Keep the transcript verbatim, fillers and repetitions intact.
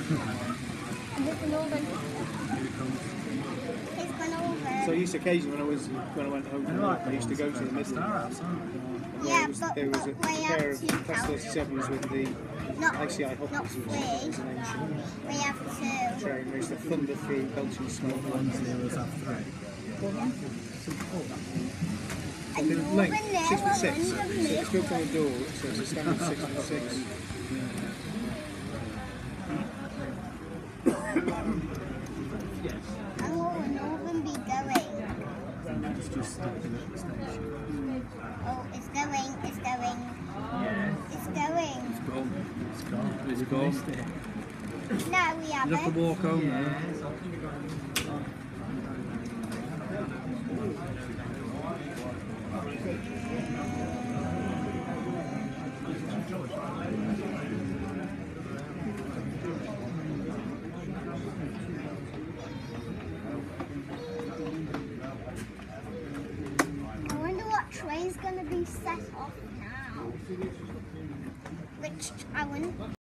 So I used to occasionally, when I was when I went home from work, I used to go to the Midlands. Yeah, there was, but, there was but a way pair out of two plus thirty-sevens with the Not, I C I not hoppers three. was an ancient We have two. train. They used to thunder through belching smoke. One zeros have three. And The you're length, in there six foot six. when So the it's built on the door, so it's a standard six foot six. And what will Northern be going? It's just stopping at the station. Oh, it's going, it's going. It's going. It's gone. It's gone. It's gone. No, we You have to haven't. walk home now. I wonder what train's going to be set off now. Which I wouldn't.